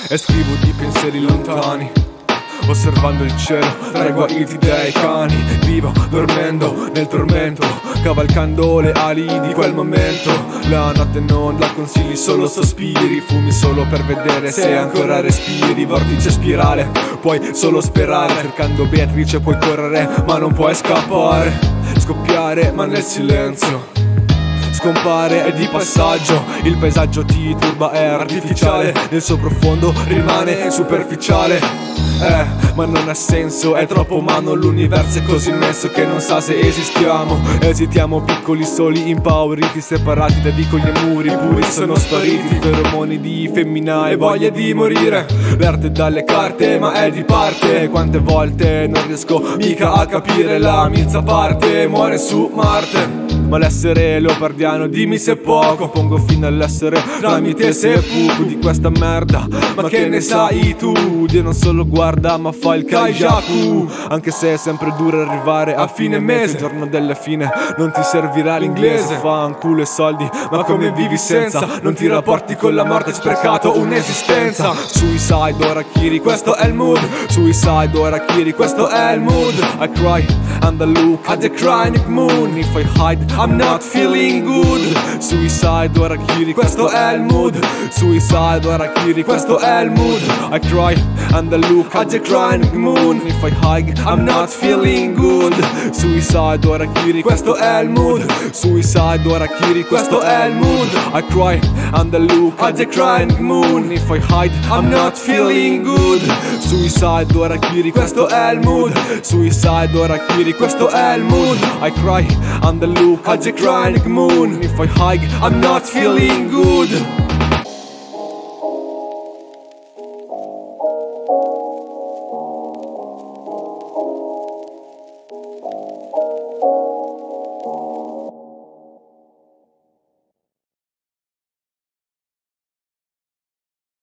e scrivo di pensieri lontani, osservando il cielo tra i guariti dei cani. Vivo dormendo nel tormento, cavalcando le ali di quel momento. La notte non la consigli, solo sospiri, fumi solo per vedere se ancora respiri. Vortice spirale, puoi solo sperare, cercando Beatrice puoi correre ma non puoi scappare. Scoppiare ma nel silenzio, scompare è di passaggio, il paesaggio ti turba, è artificiale, nel suo profondo rimane superficiale. Ma non ha senso, è troppo umano, l'universo è così immenso che non sa se esistiamo. Esitiamo piccoli, soli, impauriti, separati da vicoli e muri puri sono spariti. Feromoni di femmina e voglia di morire, verte dalle carte ma è di parte. Quante volte non riesco mica a capire, la milza parte, muore su Marte. Ma l'essere leopardiano, dimmi se poco, pongo fine all'essere tramite seppuku di questa merda. Ma che ne sai tu? Dio non solo guarda ma fa il kajaku. Anche se è sempre duro arrivare a fine mese, il giorno della fine non ti servirà l'inglese. Fa un culo e soldi, ma come vivi senza? Non ti rapporti con la morte, hai sprecato un'esistenza. Suicide o Harakiri, questo è il mood. Suicide o Harakiri, questo è il mood. I cry and I look at the crying moon. If I hide, I'm not feeling good. Suicide o Harakiri, questo è il mood. Suicide o Harakiri, questo è il mood. I cry and I look at the crying moon. If I hide, I'm not feeling good. Suicide o Harakiri, questo è il mood. Suicide o Harakiri, questo è il mood. I cry and I look at the crying moon. If I hide, I'm not feeling good. Suicide o Harakiri, questo è il mood. Suicide o Harakiri, questo è il mood. I cry and I look at the crying moon. If I hide, I'm not feeling good.